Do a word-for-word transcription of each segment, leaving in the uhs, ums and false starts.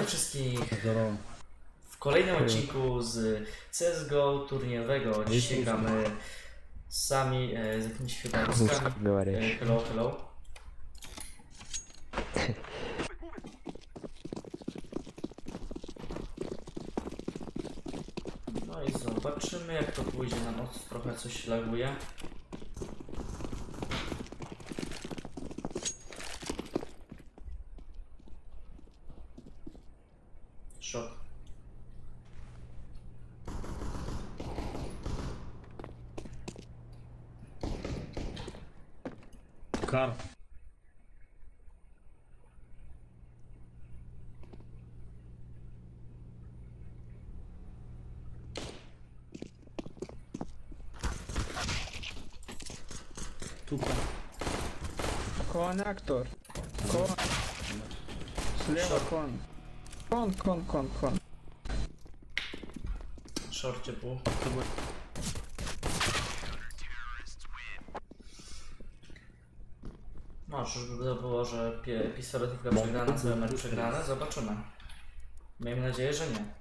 Witam wszystkich w kolejnym odcinku z C S G O turniejowego. Dzisiaj gramy sami e, z jakimiś chyba e, hello, hello. No i zobaczymy, jak to pójdzie na noc. Trochę coś laguje. Szok. Kar. Тука. Коннектор. Кон. Слева кон. Кон, кон, кон, кон. Szorcie pół. No, czyżby to było, że pistoletówka przegrana, cały mecz przegrane? Zobaczymy. Miejmy nadzieję, że nie.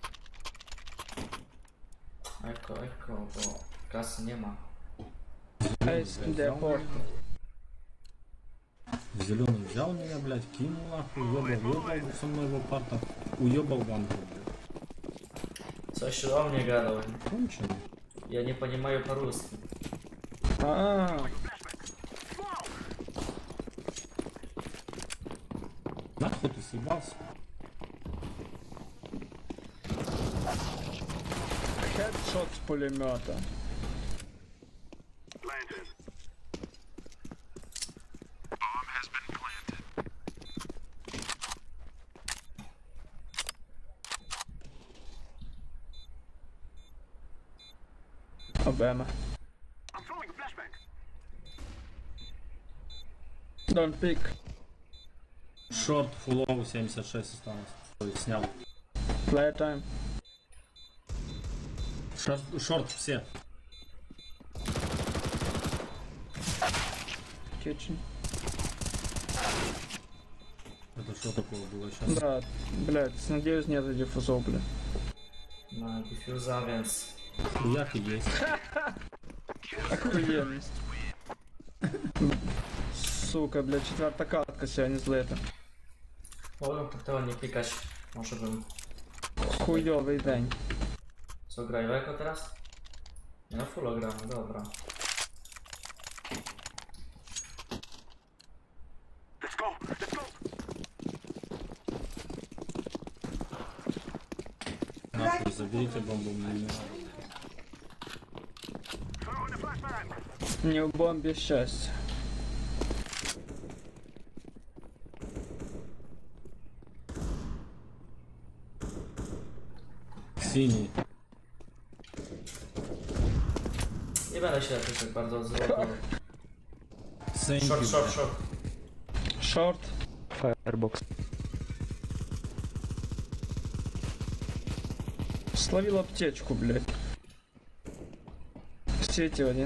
Eko, eko, bo kasy nie ma. Зеленый взял меня, блядь, кинул нахуй, уебал, уебал со мной в апартах, уебал ванну, блядь. Coś o mnie gadał. Конченый. Ja nie понимаю по-русски. А-а-а. Нахуй ты съебался? Хедшот с пулемета. Обема. Don't pick. Шорт, фуллоу, семьдесят шесть осталось. Ой, снял. Play time. Шорт, шорт все. Kitchen. Это что такое было сейчас? Да, блядь, надеюсь, нет диффузов, бля. No, диффюза, więc... Хуяк и есть. Охуенность. Сука, блядь, четвертая катка сегодня злета. Mogę tak tego nie klikać. Może bym... Хуёвый день. Co, graj w eko teraz? Nie, na full gramy, dobra. Нахуй, заберите бомбу мне. Не в бомбе счастье. Синий. Nie będę się jakoś tak bardzo odzywał. Сэнки, Short, short, блядь. short. Шорт. Firebox. Словил аптечку, блядь. В сети один.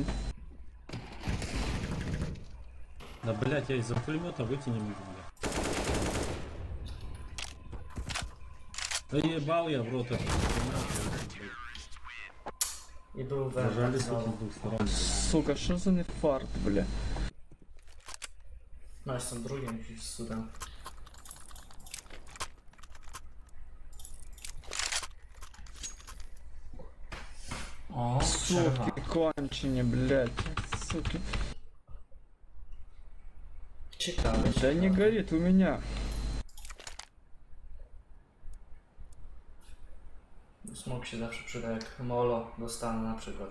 Да, блядь, я из-за пулемета выйти не могу, блядь. Да ебал я в рот этот пулемет, блядь. I był Зажали, wędrek сука, с znowu. двух сторон, блядь. Сука, что за нефарт, бля. No, jestem drugim jakimś cudem. O, przerwa. Суки, кончене, блядь. Суки. Ciekawe, Да ciekawe. не горит у меня. Smok się zawsze przyda, jak molo dostanę na przykład.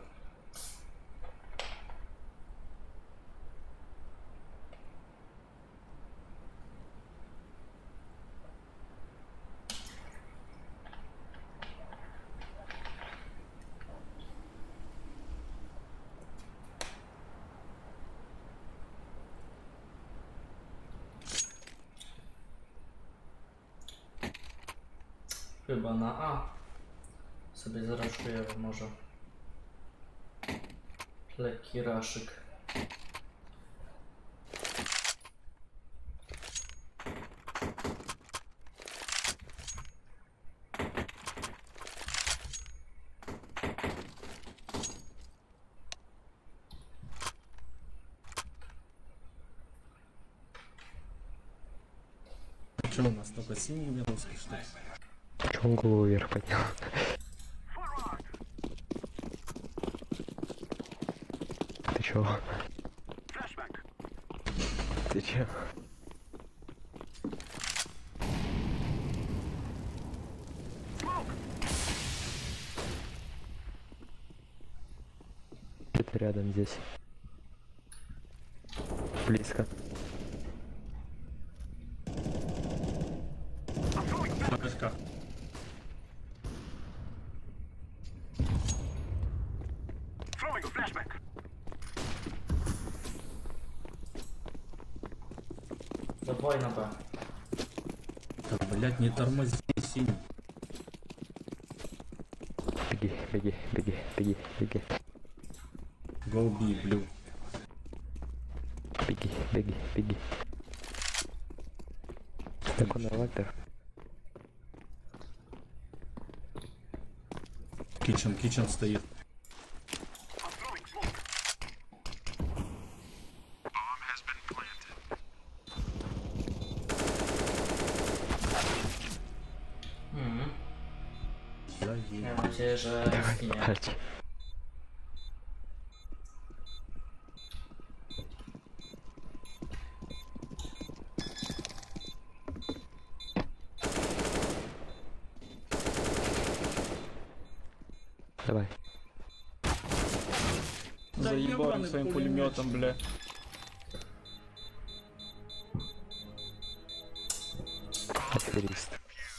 Chyba na A. Sobie zaraszuję może. Lekki raszyk. Че у нас только синий русский, что ли? Че он голову вверх поднял? Ты чё? Ты чё? Где-то рядом здесь. Близко. На качках. Давай на Б. Да, блять, не тормози, синий. Беги, беги, беги, беги, беги. Go B, blue. Беги, беги, беги. Так он вапер. Кичен, кичен стоит. Mhm. Заеб. Mam nadzieję, że zginie. Chodź. Давай. Заебал ебаный своим пулемет. пулеметом, бля. Аферист.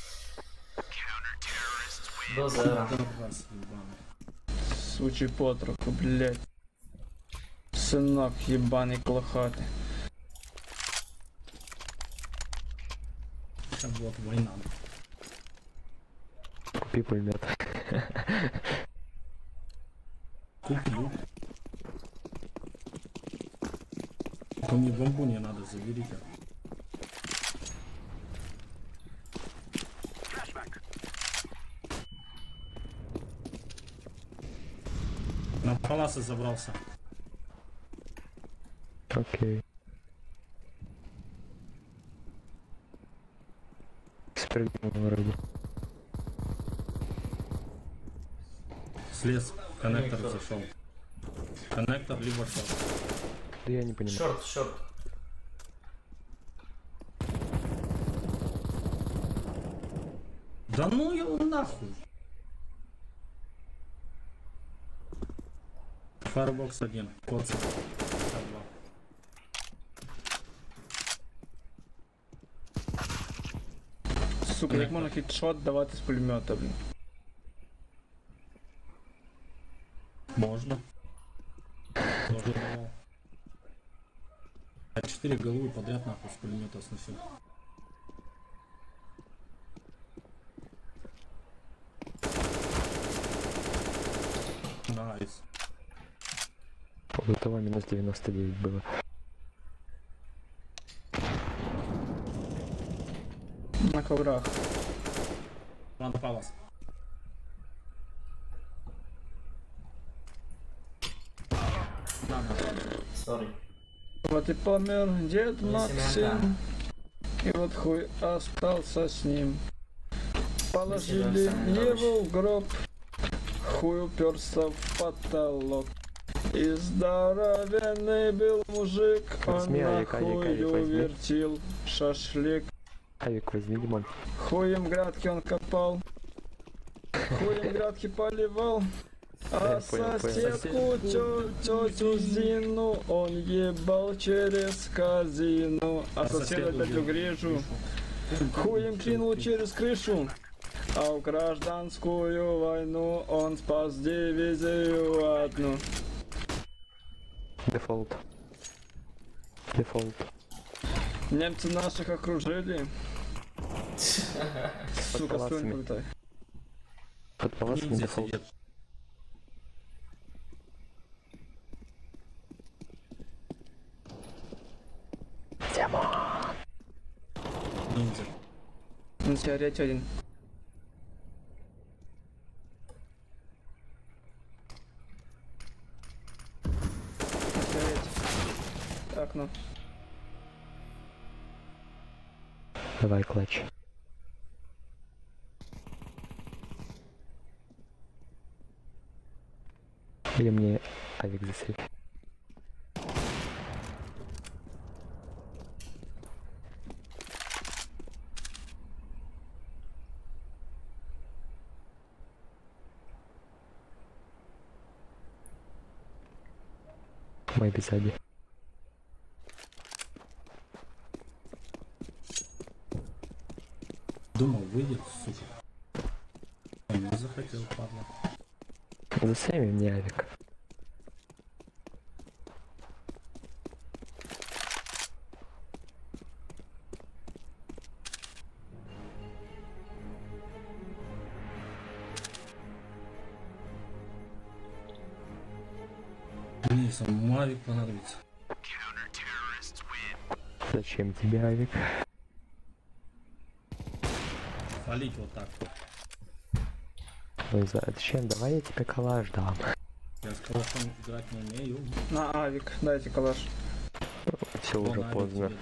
Do zera. Раз, ебаный. Сучий потроху, блядь. Сынок ебаный клохатый. Сейчас вот война. Купи пулемет. Куплю. Только мне бомбу не надо, заберите. На паласы забрался. Окей. Спрыгнул вроде. Слез, коннектор Коннектор. зашел. Коннектор либо шорт. Да я не понимаю. Short, short. Да ну его нахуй. Фарбокс один, коц. Сука, як можна хедшот давати з пулемета, блін. Можно. Тоже давал. А четыре головы подряд нахуй с пулемета сносил. Найс. У того минус девяносто девять было. На коврах. Ван Палас. Sorry. Вот и помер дед Не Максим, семьянка. и вот хуй остался с ним. Положили Если же его в гроб, хуй уперся в потолок. И здоровенный был мужик, он Возьми, на Авик, Авик, Авик, хую возьми. вертел шашлык. Авик возьми, Димон. Хуем грядки он копал, хуем грядки поливал. А Я понял, понял. соседку тё- тетю Зину он ебал через казину. А А соседа соседу дядю Зину. Грижу хуем кинул через крышу. А в гражданскую войну он спас дивизию одну. Дефолт. Дефолт. Немцы наших окружили. Сука, палацами. стой, крутой. Под палацами Ниндзя дефолт. сидит. Ниндзя. На сигарете один. На сигарете. Окно. Давай, клатч. Или мне авик засейф. Мой сзади. Думал, выйдет, сука. Он не захотел, падла. Засейви мне авик. Мне сам авик понадобится. Зачем тебе авик? Фалить вот так вот. Ой, зачем? Давай я тебе калаш дам. Я сказал, что играть не умею. На авик, дайте калаш. Все уже Вон поздно. авик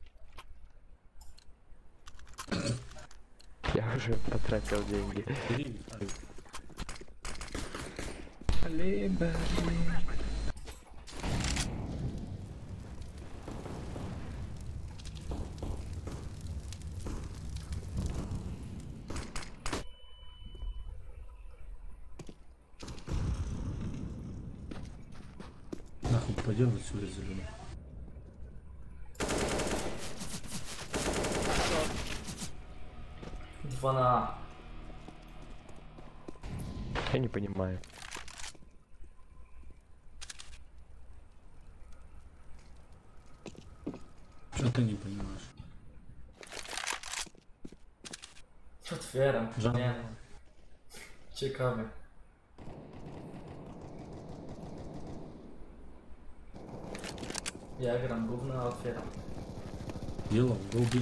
тебе дам. Я уже потратил деньги. Бери авик. Либо... Нахуй пойдем отсюда зеленый. Два на... Я не понимаю. Что ты не понимаешь? Otwieram. Żadne. Nie. Ciekawe. Ja gram gówno, a otwieram. Yellow, go B.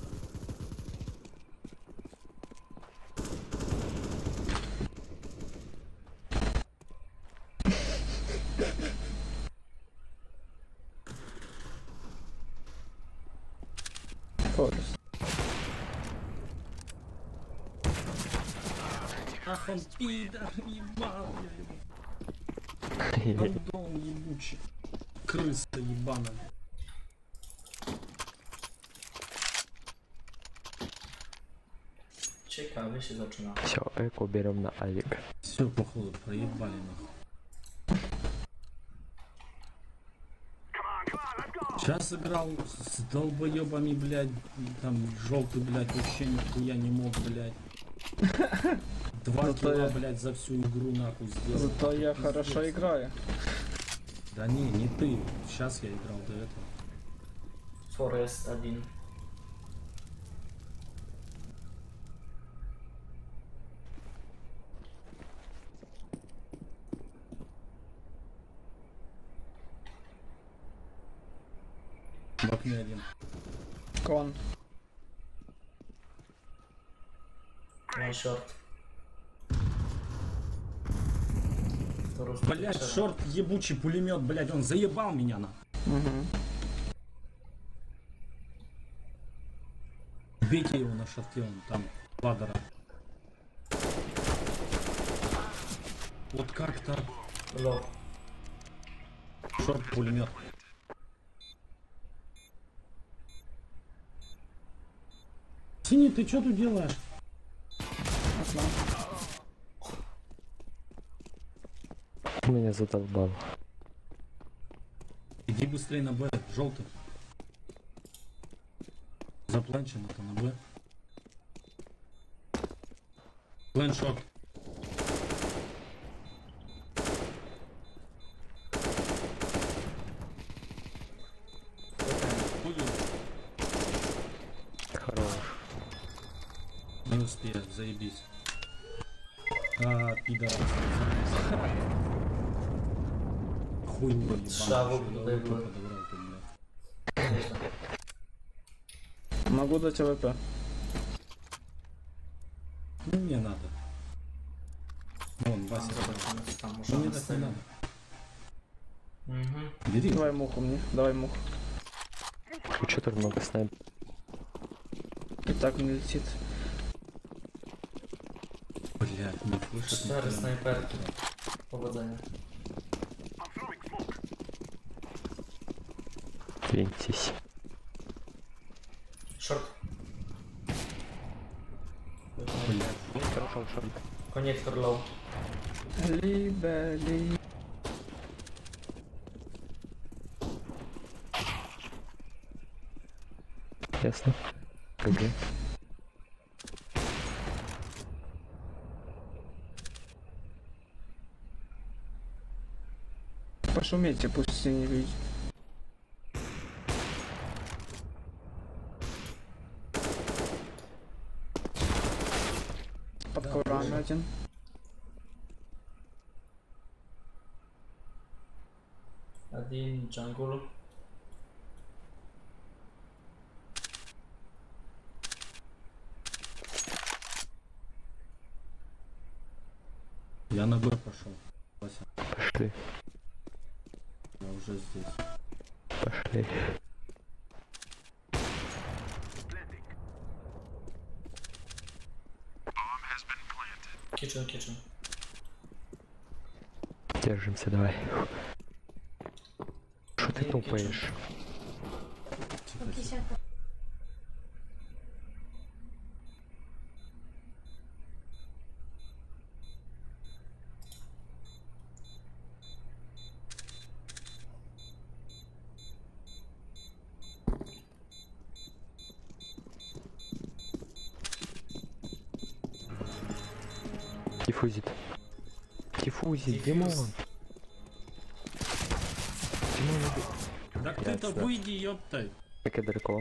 Forest. Ах он пидор, ебал я его. Гандон ебучий. Крыса ебаная. Ciekawie się zaczyna. Все, эко берем на авик. Все, походу, проебали нахуй. Сейчас играл с долбоебами, блядь, там желтый, блядь, вообще нихуя не мог, блядь. Два Зато килла, я- блядь, за всю игру нахуй сделал. Зато я Пиздец. хорошо играю. Да не, не ты. Сейчас я играл до этого. Forest один. В окне один. Кон. One short. Второй Блядь, второй. шорт ебучий пулемет, блядь, он заебал меня на. Угу. Бейте его на шорте, он там ладера. Вот как так? Low. Шорт пулемет. Синий, ты что тут делаешь? Меня задолбал. Иди быстрее на Б, желтый. Запланчен это на Б. Планшот. Хорош. Не успею, заебись. А, пидорас. Хуй ебаный. Шаву подобрал. подобрал тут, блядь. Конечно. Могу дать АВП. Ну, мне надо. Вон, Вася. Zobaczymy, co tam Ну, możemy мне так не z tego. надо. Mhm. Бери. Давай муху мне. Давай муху. Что тут много снайп? И так не летит. Блять, не слышит. Cztery snajperki. Powodzenia. Двиньтесь. Short. Блять. Хорошо, шорт. Konektor low. Либо, ли... Ясно. КГ. Пошумейте, пусть все не видят. Под Да, коврами тоже. один. Один jungle. Я на Б пошел. Вася, Пошли. я уже здесь. Пошли. Kitchen, kitchen. Держимся, давай. Что ты Один тупаешь? Тихо, тихо. Диффузит. Диффузит, Диффуз. Димон. Димон, иди. Так Я ты-то сюда. выйди, ёптай. Как я далеко.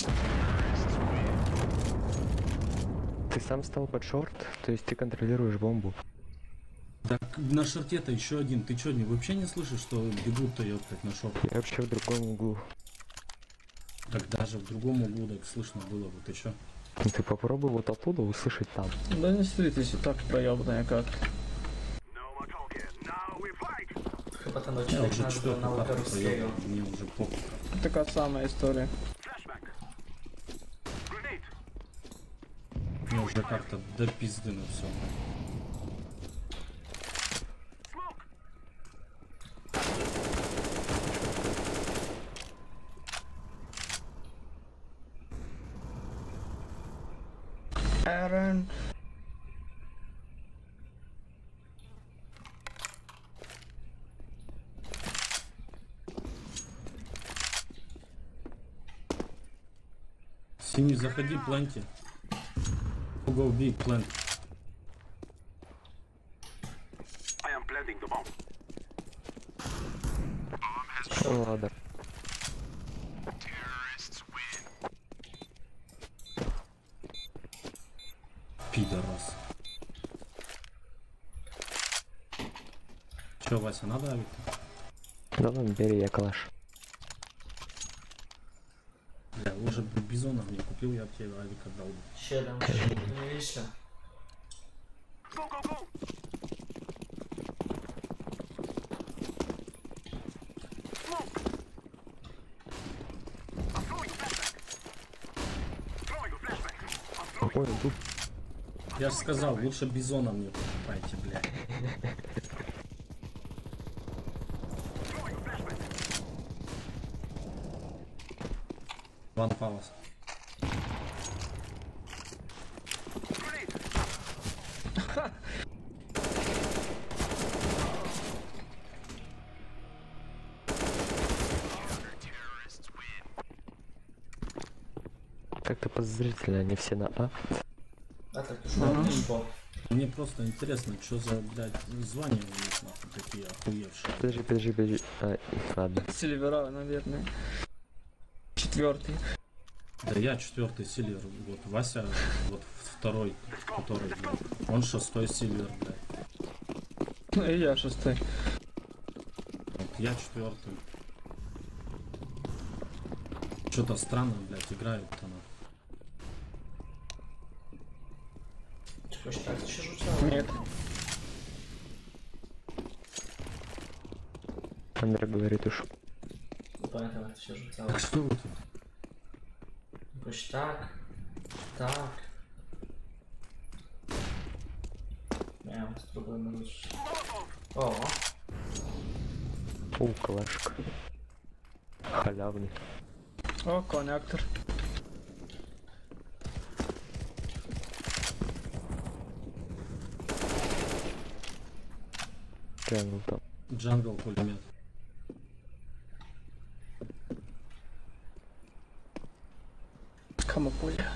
Ты сам стал под шорт, то есть ты контролируешь бомбу. Так на шорте-то еще один. Ты что, не, вообще не слышишь, что бегут-то ёптать на шорт? Я вообще в другом углу. Так даже в другом углу так слышно было бы. Ты чё? Ну ты попробуй вот оттуда услышать там. Да не стритесь, и так проебанная как. Chyba ten Я odcinek уже nazywał четвертый nauka карту ruskiego. проебал. Мне уже похуй. Такая самая история. Мне уже как-то до пизды на все. Эрен. Синий, заходи, планти. Go big plant. Ну ладно. Пидорас. Че, Вася, надо авик? Да ладно, бери, я калаш. Бля, уже бизонов не купил, я тебе авика дал. siedem. Nieźle. Ой, тут Я же сказал, лучше бизона мне покупайте, блядь. Ван Палас. как-то подозрительно, они все на А. A tak już mam info. Мне просто интересно, что за, блядь, звания у них нахуй такие охуевшие. Подожди, подожди, подожди. А, ладно. Сильвера, наверное. Четвертый. Да я четвертый сильвер, вот Вася, вот второй, который, блядь, он шестой сильвер, блядь. Ну и я шестой. Вот я четвертый. Что-то странно, блядь, играют-то на. Czegoś tak to się rzucało. Нет. Андре говорит уж. Nie pamiętam jak to się rzucało. Так что вы тут? Jakoś tak. Tak. Miałem problemy już. O! У, калашка. Халявный. О, коннектор. Джангл там. Джангл пулемет. Камапуля.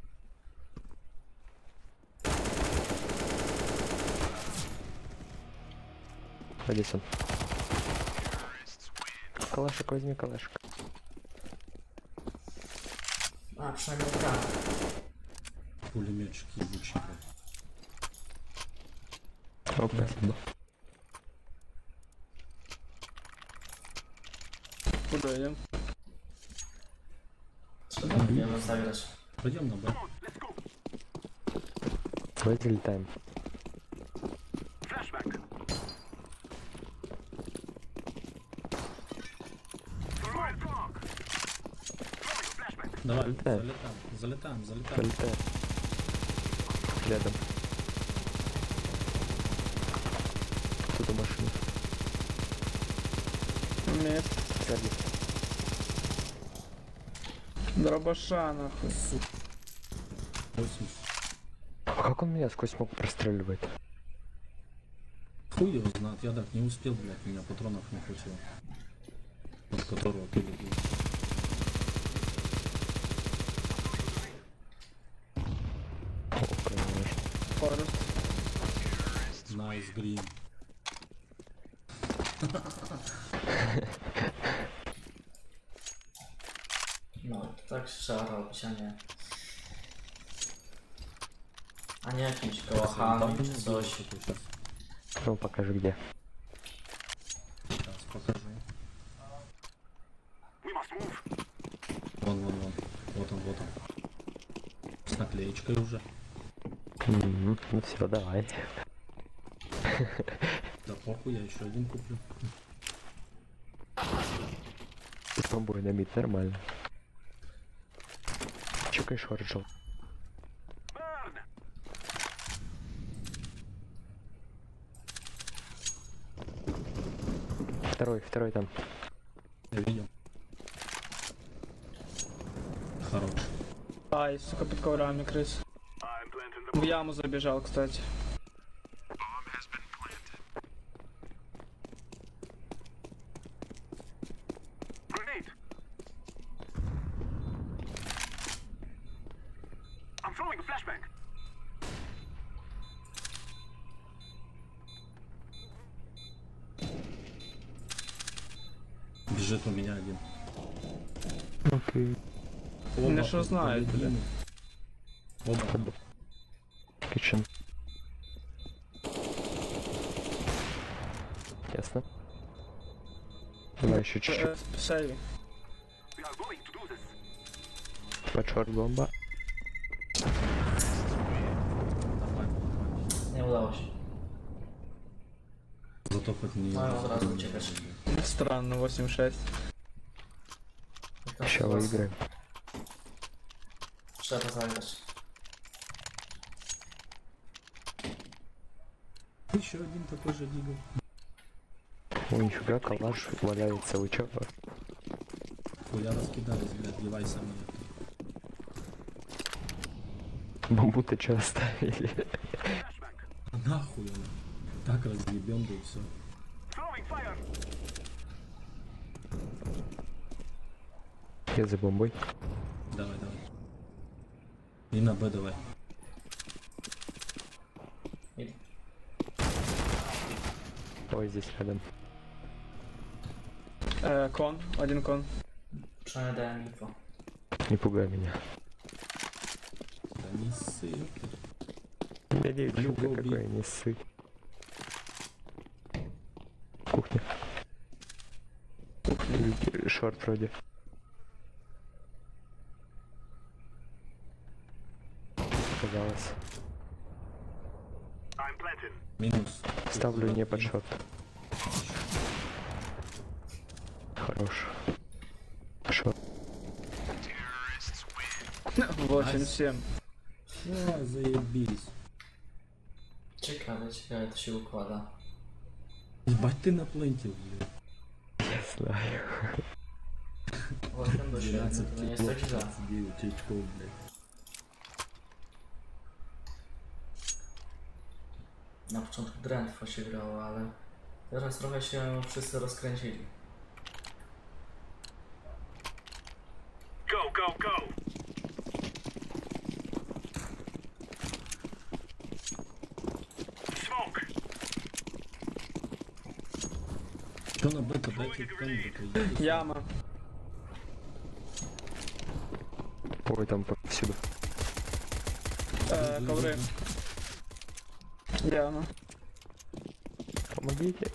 Одессон. Калашик возьми, калашик. A, przynajmniej tak. Пулеметчик ебучий. О, спасибо. Куда идем? Nie wiem, zagrać. Пойдем на Б. Давайте летаем. Давай, Залетаем. залетаем, залетаем, залетаем. Залетаем. Рядом. Тут у машины. Мед. Сзади. Дробаша, нахуй. восемьдесят. А как он меня сквозь смог простреливать? Хуй его знает, я так не успел, блядь, у меня патронов не хватило. От которого ты любил. О, конечно. Форест. Найс, грин. No, to tak trzeba robić, a nie... A nie jakimś kołachami czy coś. Сейчас, Ну, покажи где. сейчас покажу. Вон, вон, вон. Вот он, вот он. С наклеечкой уже. М, Ну все, давай. Да похуй, я еще один куплю. С бомбой на мид нормально. Чекай шорт жел. Второй, второй там. Я видел. Хорош. Ай, сука, под коврами крыс. В яму забежал, кстати. Бежит у меня один. Окей. Меня что знает, бля. Оба. Кичен. Ясно. Давай еще чуть-чуть. Э, Сейви. Под шорт бомба. Nie udało się. Зато хоть не... No, od razu uciekać. Странно, восемь шесть. Jak tam Сейчас u was? выиграем. Trzeba zagrać. Еще один такой же дигл. Ой, нифига, калаш валяется, вы чё? Хуя раскидались, блядь, девайсы мне. Бомбу-то чё оставили? А нахуй она? Так разъебем, да и все. Я за бомбой. Давай, давай. И на Б давай. I- Ой, здесь рядом. Э, кон, один кон. Przynajmniej dałem info. Не пугай меня. Да не ссы. Я девчонка Любого какая, не ссы. Кухня. Кухня. Шорт вроде. Казалось. Минус. Ставлю не под шорт. Хорош. Шорт. восемь семь. О, заебись. Ciekawe, ciekawe to się układa. Ебать ты наплентил, блядь. Я знаю. osiem do siedmiu, двенадцать to nie jest tak źle. девять очков, блядь. Na początku drętwo się grało, ale teraz trochę się wszyscy rozkręcili. Go, go, go! Smoke! Кто на бета, дайте кто-нибудь. Яма. Ой, там повсюду. Э, ковры. Яма. Помогите.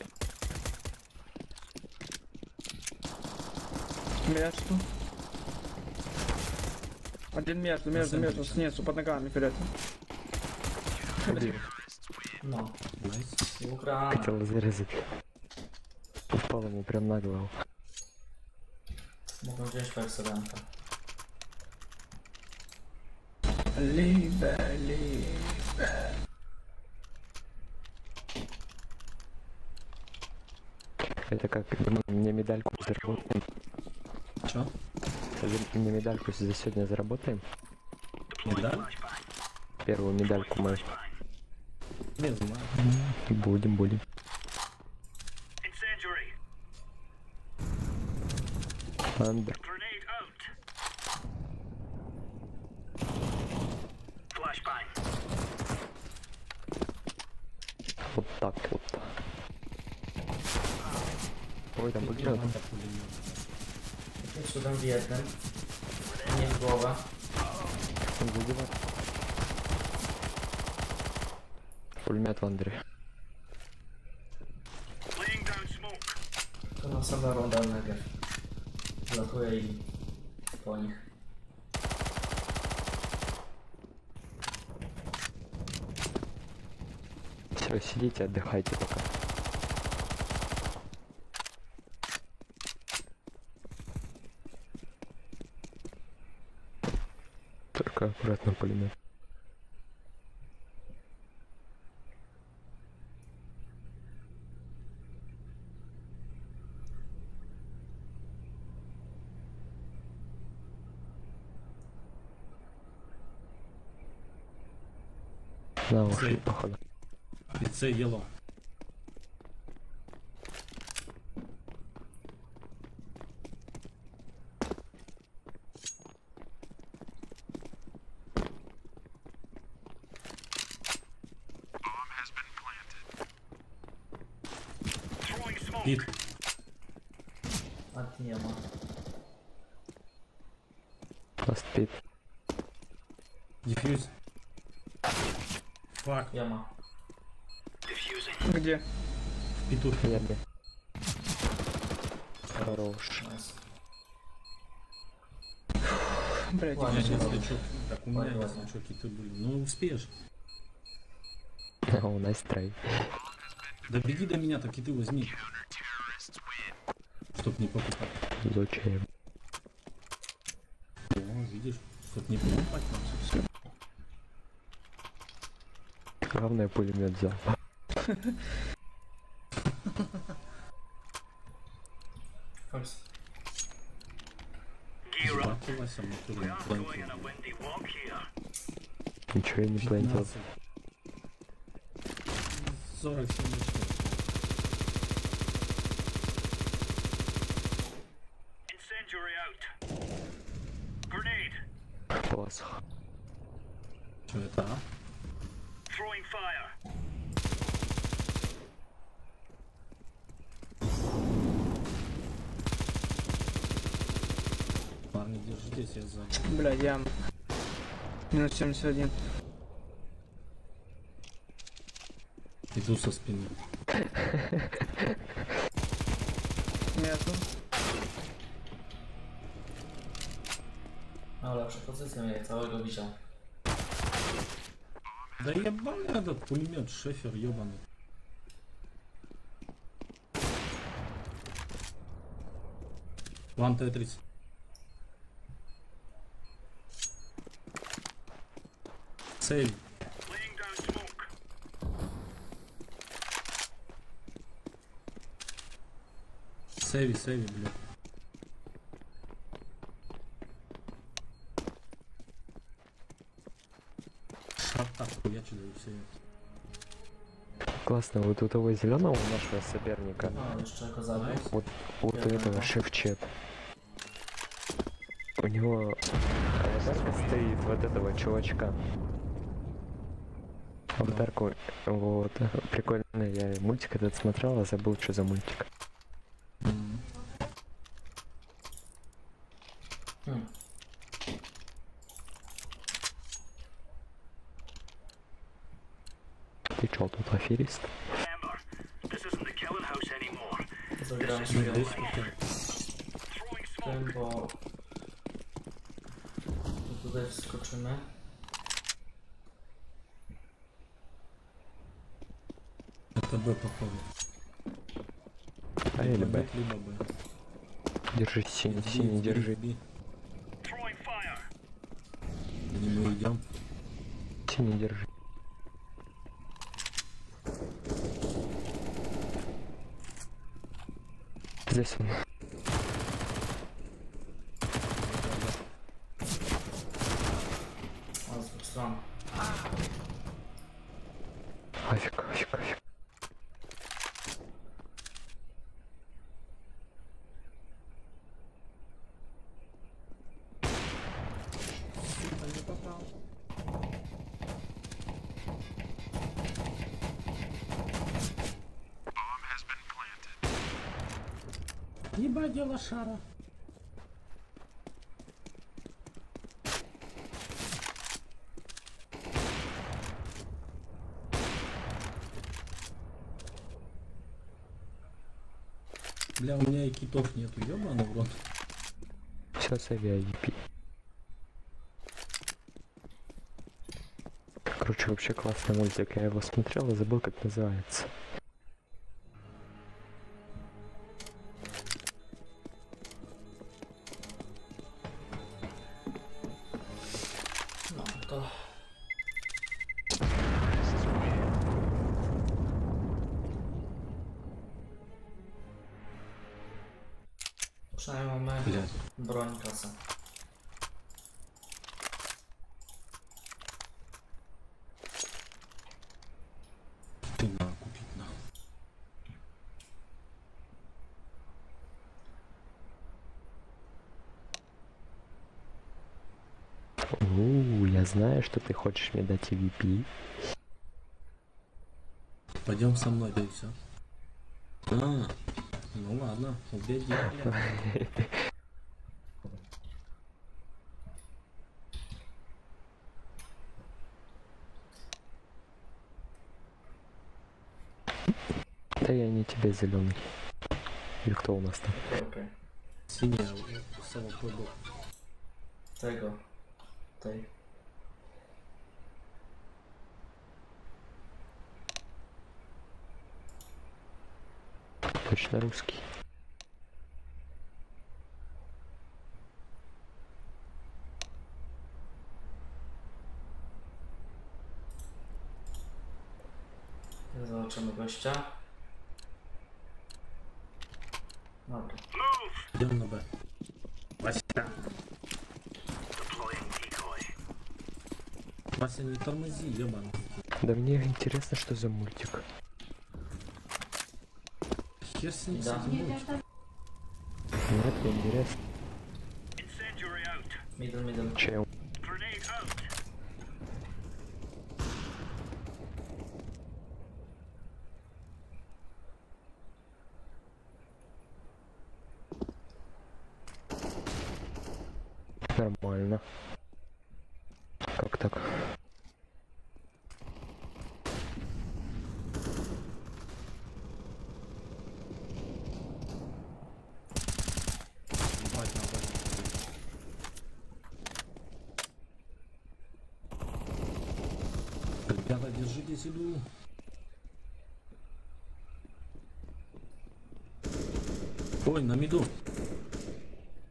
Между. Один между, между, между, снизу, под ногами вперед. No, Найс. i ugrana. Хотел зарезать. Упал ему прям на голову. Mogą wziąć persedenta. Либо, либо. Это как мы мне медальку заработаем. Чё? За- Мне медальку за сегодня заработаем. Медаль? Первую медальку мы Не знаю. будем, будем. Incendiary! Андер. Grenade out! Flashbang! Вот так вот. Ой, там пулемет. Команда пулемёта. Takim cudem w jednym. Nie w głowę. Он задевает. Пулемет в Андре. Laying down smoke! To na samą rundę najpierw. Zlatuję i po nich. Все, сидите, отдыхайте пока. Только аккуратно пулемет. На ушли, походу. Лице ело. Throwing smoke! Пит. A nie ma. Ластпит. Дефьюз. Фак. Jama. Diffusing. Где? Петух. Яме. Хорош. Nice. Блять, У меня Ладно. нет значок. Так, у меня Ладно, нет ладно. значок, и ты, блин. Ну, успеешь. О, найс трай. Да беги до меня, так и ты возьми. Чтоб не покупать. Зачем? О, видишь? Чтоб не покупать нам все. Главное пулемет взял. First. Gear up! Забатилась, а мы тут We are going on a плентим. windy walk here. Ничего я не плентил. пятнадцать. сорок семь очков. Incendiary out! Grenade! Класс. Что это, а? Throwing fire! Парни, держитесь, я сзади. Бля, яма. Минус семьдесят один. Иду со спины. Между. No lepsza pozycja mnie całego widział. Да ебаный этот пулемет, шефер ебаный. Ван Тетрис. Цель. Laying down smoke. Сейви, сейви, блядь. Шарта хуячит и все. Классно, вот у того зеленого у нашего соперника, No, jeszcze go zabił. вот, вот у этого шефчет. У него аватарка стоит вот этого чувачка. Аватарку, вот, прикольно, я мультик этот смотрел, а забыл, что за мультик. Mm. Hmm. Ты чё, тут аферист? Remember, this isn't the killing house anymore. Zagrałem Ну, sobie здесь такая. Throwing smoke. tym, bo tutaj wskoczymy. Это Б, походу. А или Б. Либо Б. Держи, синий, синий, держи. Би. Throwing fire. И мы идем. Синий, держи. Здесь он. A z dwóch stron. Афиг, афиг, афиг. Не попал. Ебать дело шара. Бля, у меня и китов нету, ёбаный в рот. Сейчас авиа-епи. Короче, вообще классный мультик. Я его смотрел и забыл, как называется. No to... Przynajmniej mamy Блядь. broń klasę. Ты на купить на. У, я знаю, что ты хочешь мне дать и ви пи. Пойдем со мной, да и все. А, ну ладно, убей дьявола. Да я не тебе зеленый. Или кто у нас там? Okej, okej. Синяя, самопробу. Tego. Tej. Точно русский. Zobaczymy gościa. Dobra. Move. Идем на Б. Вася. Deploying decoy. Вася, не тормози, ебаный. Да мне интересно, что за мультик. Хер с ним, с Да. этим мультиком. Нет, мне интересно. Incendiary out. Middle, middle. Чем? Grenade out. Нормально. Как так? Ебать, надо. Ребята, держитесь, иду. Ой, на миду.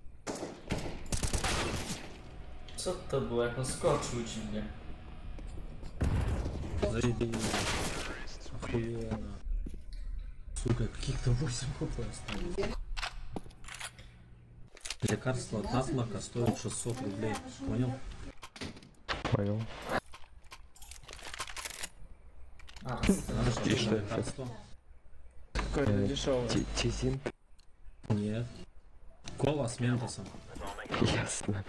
Co to było? Jak on skoczył dziwnie. Заебись. Охуенно. Сука, каких-то восемь хп осталось. Лекарство от насморка стоит шестьсот рублей. Понял? Понял. А, Знаешь, И что что это? лекарство? Какой-то Э, дешевый. Ти- Тизин. Нет. Кола с ментосом. Ясно.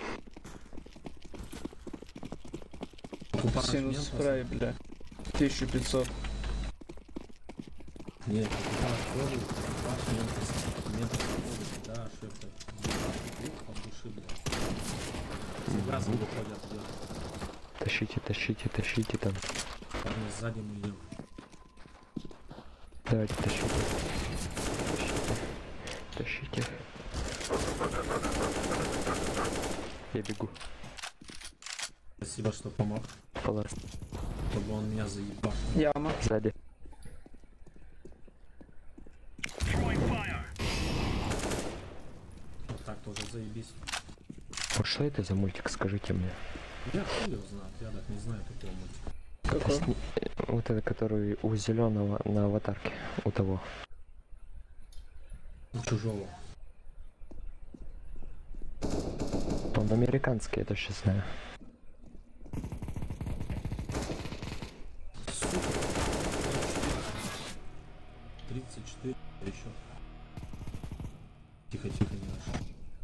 Покупаешь Синус ментос? спрей, бля. тысяча пятьсот. Нет, покупаешь колу, покупаешь ментос. Ментос колы, да, шеф. От души, блядь. Всегда выходят, блядь. Тащите, тащите, тащите там. Парни, сзади мы идем. Давайте тащите. Тащите. Тащите. Я бегу. Спасибо, что помог, Класс. чтобы он меня заебал. Яма. Сзади. Throwing fire. Вот так тоже заебись. Вот что это за мультик, скажите мне? Я хуй его знаю, я так не знаю такого мультика. Какой? Сни- Вот это, который у зеленого на аватарке. У того. У чужого. Он американский, я точно знаю. Сука. тридцать четыре еще. Тихо, тихо, не наш.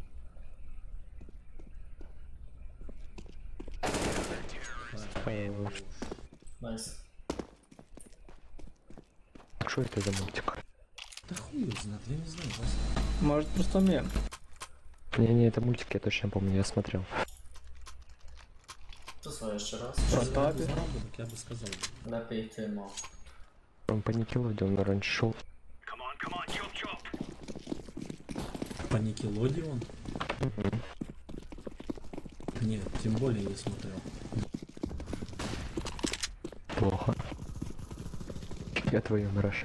Понял. Найс. Что это за мультик? Да хуй его знает, я не знаю, Вася. Может, просто мем. Не-не, это мультик, я точно помню, я смотрел. То своє ще раз. Про Если папе. бы знал бы, так я бы сказал. Лепий ти мав. Он по Никелодеону раньше шел. Come on, come on, chop chop. По Никелодеон? Нет, тем более я смотрел. Плохо. Я твою мраж.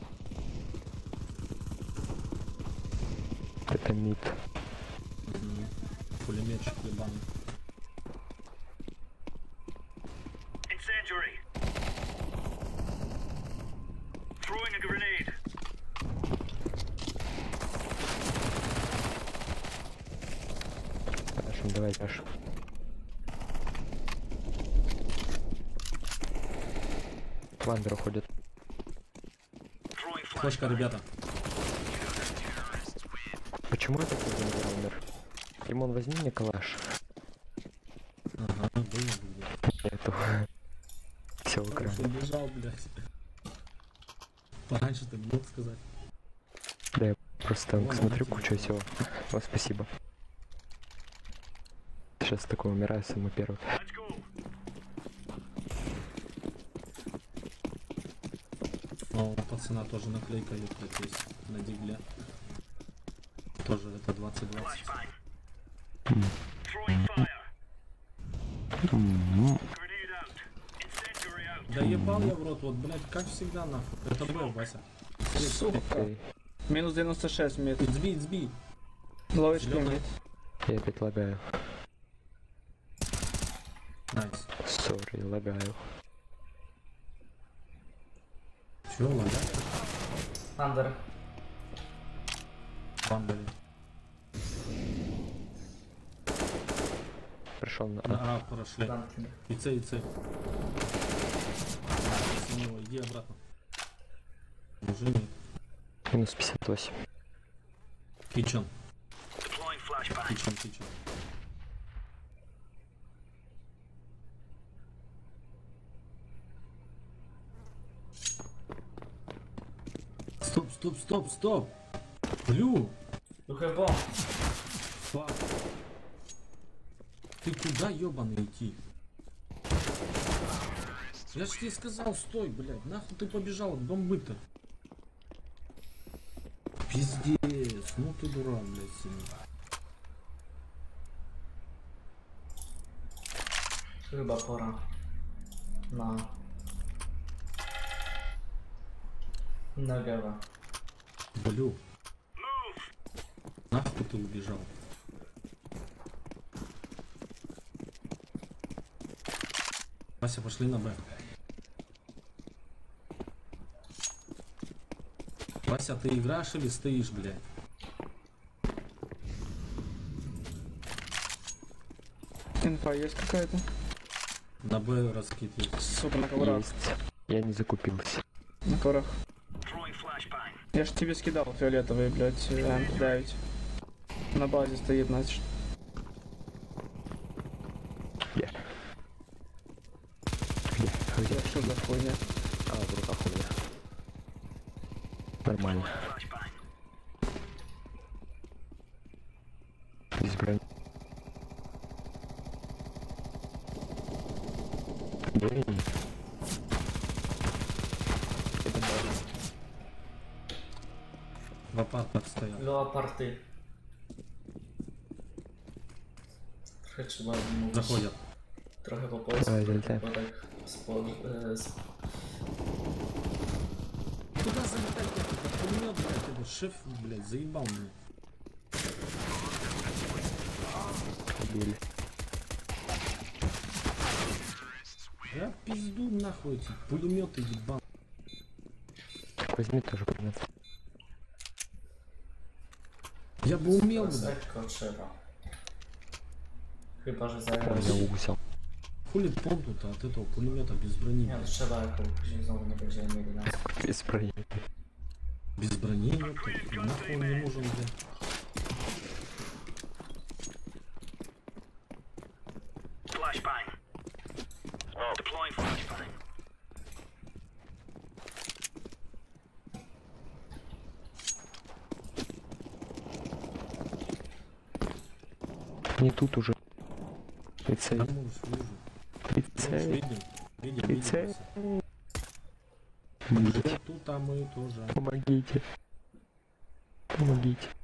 Это мид. Мгм. Пулеметчик ебаный. Incendiary. Throwing a grenade. Хорошо, давай, Паш. Вандер уходит. Throwing flash. Флешка, ребята. Почему этот Вандер умер? Димон, возьми мне калаш. Ага, было, было. Нету. Все в Потому экране. что убежал, блядь. Пораньше ты мог сказать. Да, я просто Вон, смотрю видите, кучу всего. О, спасибо. Сейчас такой умираю, самый первый. Let's go. Но у пацана тоже наклейка ёптать есть на дигле. Тоже это двадцать двадцать. Flashbang. Throwing fire. М-м. Grenade out. Incendiary out. Да ебал я в рот, вот, блядь, как всегда, нахуй. Это был, Вася. Сука. Эй, Минус девяносто шесть мид. Сбей, сбей. Ловишь Зелёный. мид. я опять лагаю. Найс. Сори, лагаю. Чё, ладно? Андер. Бандали. Пришел на... На А прошли. Дантлінг. И С, и С. С него, иди обратно. Уже нет. Минус пятьдесят восемь. Кичен. Deploying flashbang. Кичен, кичен. Стоп, стоп, стоп, стоп! Блю! Духай бомб. Фак. Ты куда ёбаный идти? Я ж тебе сказал, стой, блядь, нахуй ты побежал от бомбы-то? Пиздец, ну ты дурак, блядь, сильно. Chyba pora na na gałę. Блю, Move. нахуй ты убежал? Вася, пошли на Б. Вася, ты играешь или стоишь, блядь? Инфа есть какая-то? На Б раскид есть. Сука, на коврах. Есть. Я не закупился. На коврах. Throwing flashbang. Я ж тебе скидал фиолетовый, блядь, эм пи девять. На базе стоит, значит. Где? Где? Где? Я что за хуйня? А, в руках у меня. Нормально. Flashbang. Без брони. Брони. Это база. В апартах стоят. Леопарди. Trochę trzeba mówić. Заходят. Trochę po polsku, Oj, bo tak. tak spo, e, sp, Куда залетать? Это пулемет, блядь, это шеф, блядь, заебал меня. Убили. Я пизду нахуй эти пулеметы ебан. Возьми тоже пулемет. Я бы умел, teraz блядь. lekko trzeba. Chyba, że Ой, zaraz... я укусил. Хули толку-то от этого пулемета без брони? Nie, no trzeba jako później znowu nie będziemy mieli nas. Без брони. Без брони, ёпта. Нахуй он не нужен, блядь. Flashbang. Deploying flashbang. Не тут уже. Да, Лицей. мы уж вижу. Мы уж Лицей. видим. Видим, Лицей. видим. Помогите. Вася. Тут, а мы тоже. Помогите. Помогите.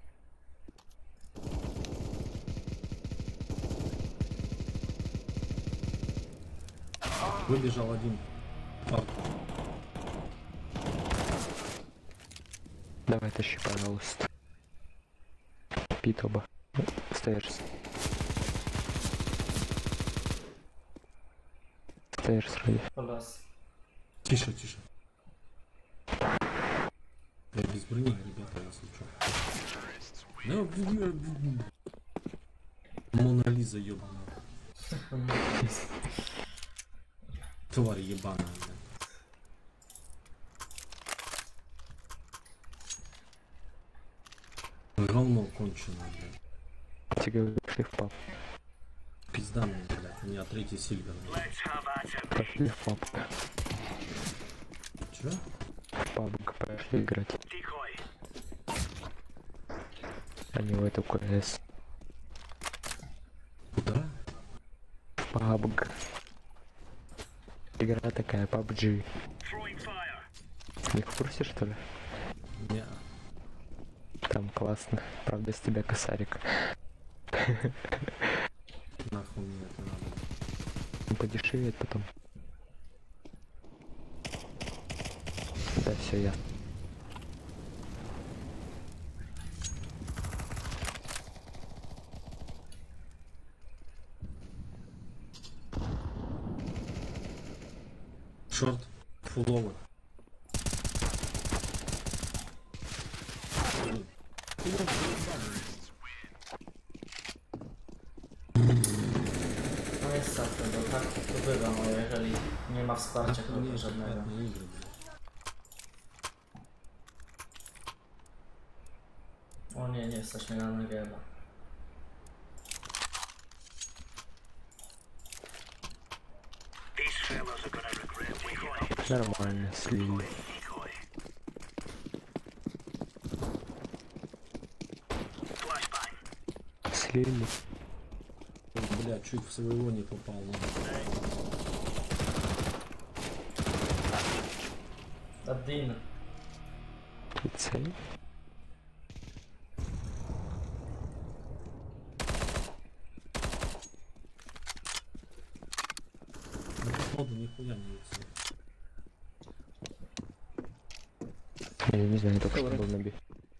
Выбежал один. Парк. Давай тащи, пожалуйста. Пит оба. Стоишь. Стоишь сразу. Po las. Тише, тише. Я без брони, ребята, если что. Да, бу- бу- бу- Мона Лиза ебаная. Тварь ебаная, блядь. Говно конченое, блядь. Тебе вышли в паб. Пизда мне, блядь. У меня третий сильвер. блядь. Let's have at him. Пошли в паб. Чё? В пабг пошли играть. Decoy. А не в эту КС. Куда? В пабг. Игра такая, пабджи. Throwing fire. Не в курсе, что ли? Не. Там классно. Правда, с тебя косарик. Нахуй мне это надо. Он подешевеет потом. Да, все, я. Шорт. Фуловый. No niestety, bo tak to bywa, no jeżeli nie ma wsparcia Нахуй мне chyba эти żadnego. платные игры, блядь. O nie, nie jesteśmy na Negewa. These fellas are gonna regret decoy. Нормально, слили. Decoy. Flashbang. Слили. Бля, чуть в своего не попал. Ладно. Один. Лицей. Ну, походу, нихуя не лицо. Я не знаю, только что Ковры. был на би.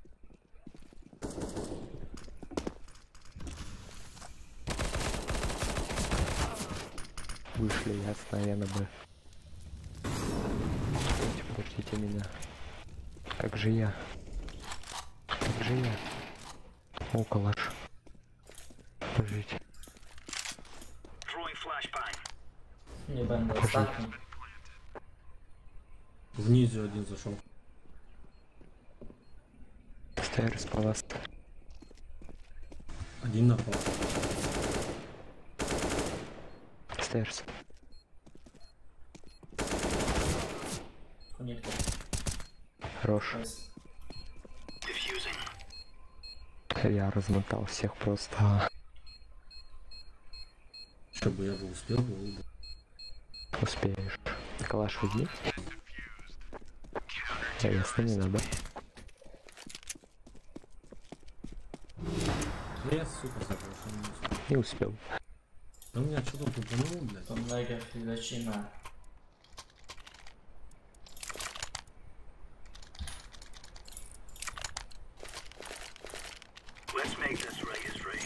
Вышли, ясно, я на Б. Подождите, подождите меня. Как же я? Żyje. O, калаш. Пожить. Throwing flashbang. Nie będę ostatni. Внизу один зашел. Стейрс, палас. Один на пол. Стейрс. Konektor. Хорош. Jest. Diffusing. Я размотал всех просто. Чтобы я бы успел, был бы. Успеешь. Калаш возьми. Да, ясно, не надо. Я, сука, забыл, что не успел. Не успел. Да у меня что-то тупануло, блядь. To mega chwileczina. Let's make this Reyes rain.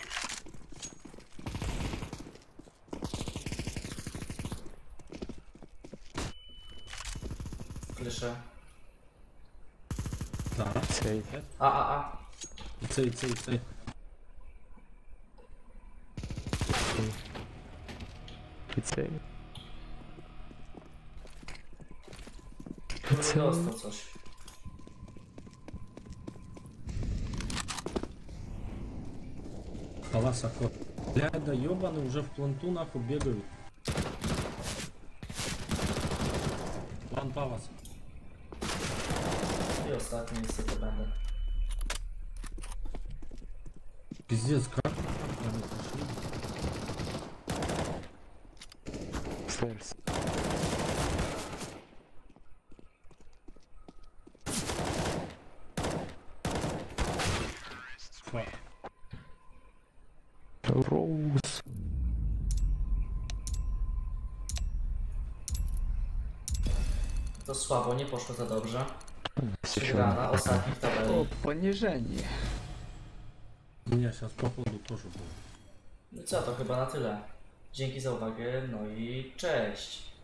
Słyszę. Да. Цей. A, a, a. И цей, цей, цей. И цей. Który dostał coś. Халаса кот. Блядь, да ёбаный уже в планту нахуй бегают. План палас. I ostatni niestety będę. Пиздец, как? Я не пошли. Стейрс. Фак. Роуз. To słabo, nie poszło za dobrze. Все Przegrana, ostatni w О, tabeli. понижение. У меня сейчас походу тоже будет. No co, to chyba na tyle. Dzięki za uwagę, no i cześć.